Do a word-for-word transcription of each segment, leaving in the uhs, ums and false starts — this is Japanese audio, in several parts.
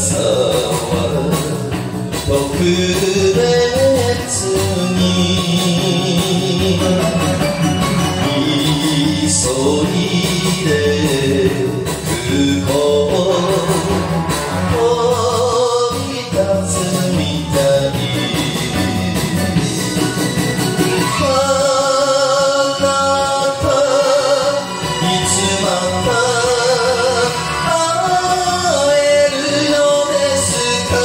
さは特別に急いで空港飛び立つみたい。あなたいつまた会えるのですか。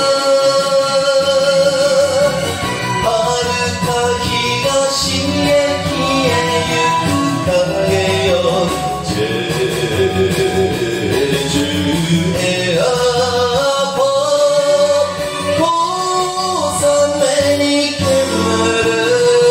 遥か東駅へ行く影よジェジュエアポ小雨に煙る。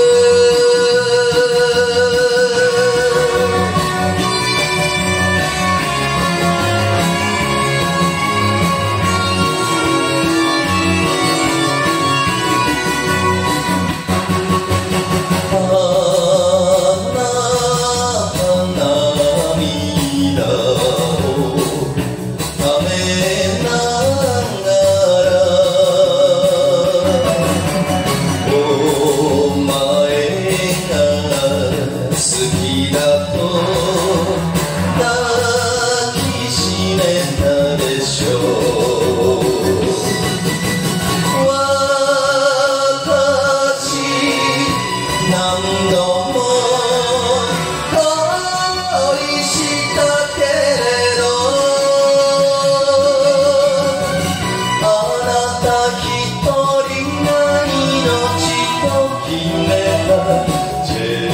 何度も恋したけれどあなた一人が命と決めたジ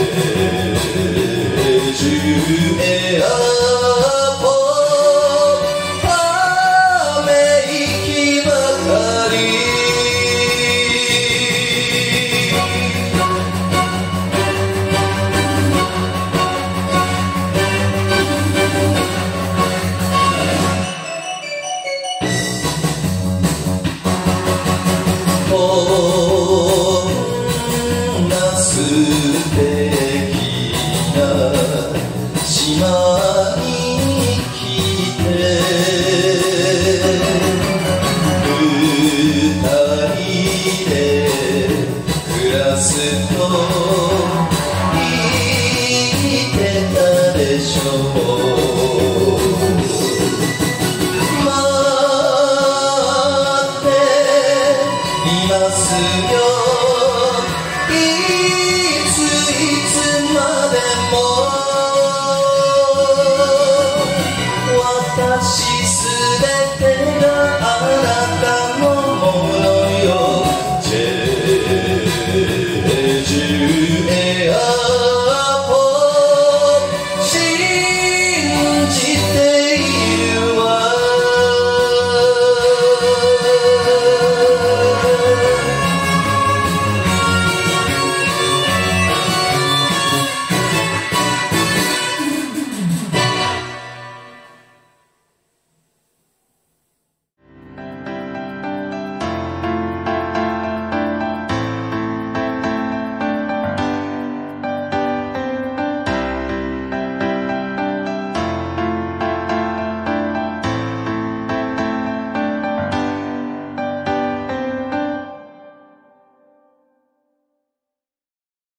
ェジュエアポため息ばかり。こんな素敵な島に来て二人で暮らすと言ってたでしょう。待っていますよ